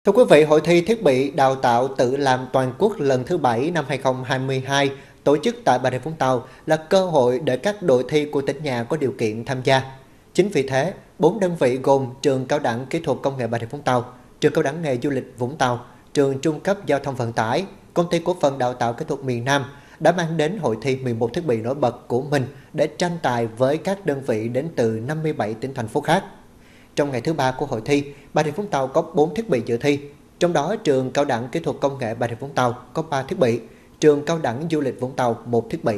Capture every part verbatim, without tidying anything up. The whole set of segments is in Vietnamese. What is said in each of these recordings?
Thưa quý vị, Hội thi thiết bị đào tạo tự làm toàn quốc lần thứ bảy năm hai nghìn không trăm hai mươi hai tổ chức tại Bà Rịa Vũng Tàu là cơ hội để các đội thi của tỉnh nhà có điều kiện tham gia. Chính vì thế, bốn đơn vị gồm Trường Cao đẳng Kỹ thuật Công nghệ Bà Rịa Vũng Tàu, Trường Cao đẳng Nghề Du lịch Vũng Tàu, Trường Trung cấp Giao thông Vận tải, Công ty Cổ phần Đào tạo Kỹ thuật miền Nam đã mang đến hội thi mười một thiết bị nổi bật của mình để tranh tài với các đơn vị đến từ năm mươi bảy tỉnh thành phố khác. Trong ngày thứ ba của hội thi, Bà Rịa Vũng Tàu có bốn thiết bị dự thi. Trong đó, Trường Cao đẳng Kỹ thuật Công nghệ Bà Rịa Vũng Tàu có ba thiết bị, Trường Cao đẳng Du lịch Vũng Tàu một thiết bị.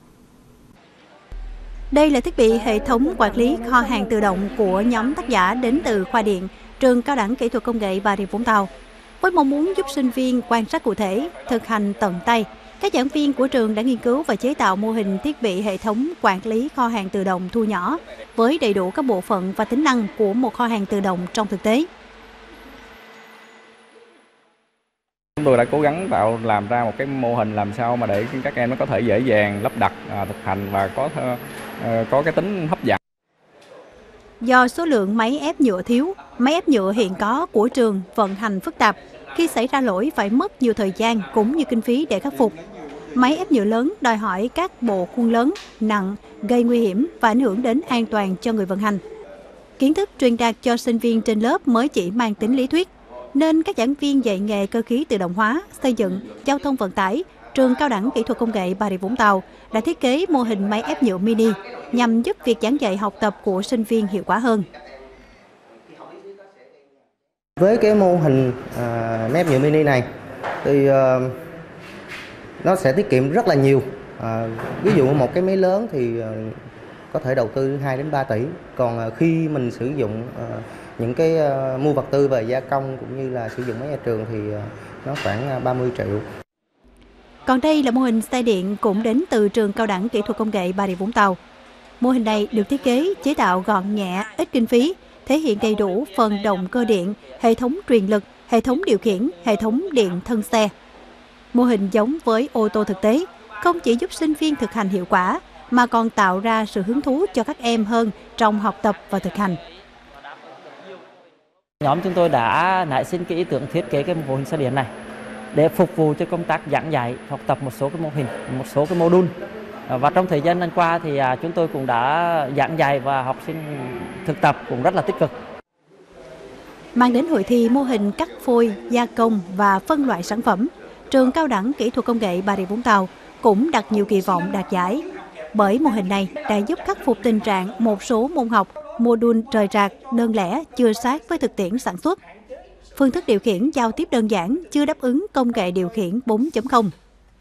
Đây là thiết bị hệ thống quản lý kho hàng tự động của nhóm tác giả đến từ khoa điện, Trường Cao đẳng Kỹ thuật Công nghệ Bà Rịa Vũng Tàu. Với mong muốn giúp sinh viên quan sát cụ thể, thực hành tận tay, các giảng viên của trường đã nghiên cứu và chế tạo mô hình thiết bị hệ thống quản lý kho hàng tự động thu nhỏ với đầy đủ các bộ phận và tính năng của một kho hàng tự động trong thực tế. Chúng tôi đã cố gắng tạo làm ra một cái mô hình làm sao mà để các em nó có thể dễ dàng lắp đặt, à, thực hành và có uh, có cái tính hấp dẫn. Do số lượng máy ép nhựa thiếu, máy ép nhựa hiện có của trường vận hành phức tạp, khi xảy ra lỗi phải mất nhiều thời gian cũng như kinh phí để khắc phục. Máy ép nhựa lớn đòi hỏi các bộ khuôn lớn, nặng, gây nguy hiểm và ảnh hưởng đến an toàn cho người vận hành. Kiến thức truyền đạt cho sinh viên trên lớp mới chỉ mang tính lý thuyết, nên các giảng viên dạy nghề cơ khí tự động hóa, xây dựng, giao thông vận tải, Trường Cao đẳng Kỹ thuật Công nghệ Bà Rịa Vũng Tàu đã thiết kế mô hình máy ép nhựa mini nhằm giúp việc giảng dạy học tập của sinh viên hiệu quả hơn. Với cái mô hình uh, máy ép nhựa mini này thì uh, nó sẽ tiết kiệm rất là nhiều. Uh, ví dụ một cái máy lớn thì uh, có thể đầu tư hai đến ba tỷ, còn uh, khi mình sử dụng uh, những cái uh, mua vật tư về gia công cũng như là sử dụng máy nhà trường thì uh, nó khoảng uh, ba mươi triệu. Còn đây là mô hình xe điện cũng đến từ Trường Cao đẳng Kỹ thuật Công nghệ Bà Rịa Vũng Tàu. Mô hình này được thiết kế, chế tạo gọn nhẹ, ít kinh phí, thể hiện đầy đủ phần động cơ điện, hệ thống truyền lực, hệ thống điều khiển, hệ thống điện thân xe. Mô hình giống với ô tô thực tế, không chỉ giúp sinh viên thực hành hiệu quả, mà còn tạo ra sự hứng thú cho các em hơn trong học tập và thực hành. Nhóm chúng tôi đã nảy sinh cái ý tưởng thiết kế cái mô hình xe điện này để phục vụ cho công tác giảng dạy, học tập một số cái mô hình, một số cái module. Và trong thời gian năm qua thì chúng tôi cũng đã giảng dạy và học sinh thực tập cũng rất là tích cực. Mang đến hội thi mô hình cắt phôi, gia công và phân loại sản phẩm, Trường Cao đẳng Kỹ thuật Công nghệ Bà Rịa Vũng Tàu cũng đặt nhiều kỳ vọng đạt giải. Bởi mô hình này đã giúp khắc phục tình trạng một số môn học, module rời rạc, đơn lẻ, chưa sát với thực tiễn sản xuất. Phương thức điều khiển giao tiếp đơn giản, chưa đáp ứng công nghệ điều khiển bốn chấm không.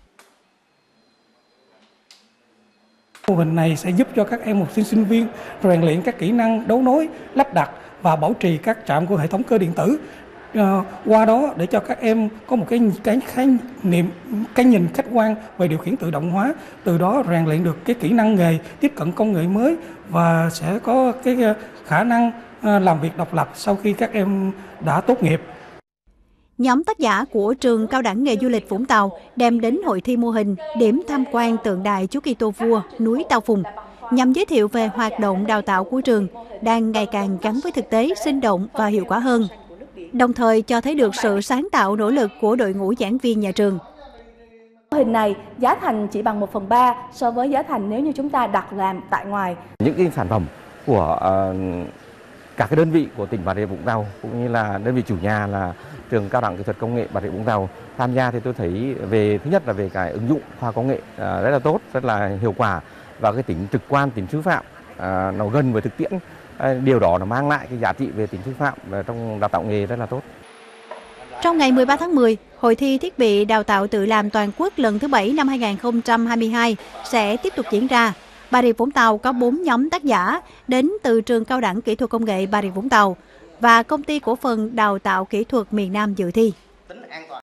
Mô hình này sẽ giúp cho các em học sinh sinh viên rèn luyện các kỹ năng đấu nối, lắp đặt và bảo trì các trạm của hệ thống cơ điện tử. À, qua đó để cho các em có một cái cái khái niệm, cái nhìn khách quan về điều khiển tự động hóa, từ đó rèn luyện được cái kỹ năng nghề, tiếp cận công nghệ mới và sẽ có cái khả năng làm việc độc lập sau khi các em đã tốt nghiệp. Nhóm tác giả của Trường Cao đẳng Nghề Du lịch Vũng Tàu đem đến hội thi mô hình điểm tham quan tượng đài Chúa Kitô Vua núi Tao Phùng nhằm giới thiệu về hoạt động đào tạo của trường đang ngày càng gắn với thực tế, sinh động và hiệu quả hơn, đồng thời cho thấy được sự sáng tạo nỗ lực của đội ngũ giảng viên nhà trường. Mô hình này giá thành chỉ bằng một phần ba so với giá thành nếu như chúng ta đặt làm tại ngoài. Những cái sản phẩm của uh, các cái đơn vị của tỉnh Bà Rịa Vũng Tàu cũng như là đơn vị chủ nhà là Trường Cao đẳng Kỹ thuật Công nghệ Bà Rịa Vũng Tàu tham gia thì tôi thấy về thứ nhất là về cái ứng dụng khoa công nghệ uh, rất là tốt, rất là hiệu quả, và cái tính trực quan, tính sư phạm uh, nó gần với thực tiễn. Điều đó nó mang lại cái giá trị về tính sư phạm trong đào tạo nghề rất là tốt. Trong ngày mười ba tháng mười, hội thi thiết bị đào tạo tự làm toàn quốc lần thứ bảy năm hai nghìn không trăm hai mươi hai sẽ tiếp tục diễn ra. Bà Rịa Vũng Tàu có bốn nhóm tác giả đến từ Trường Cao đẳng Kỹ thuật Công nghệ Bà Rịa Vũng Tàu và Công ty Cổ phần Đào tạo Kỹ thuật miền Nam dự thi.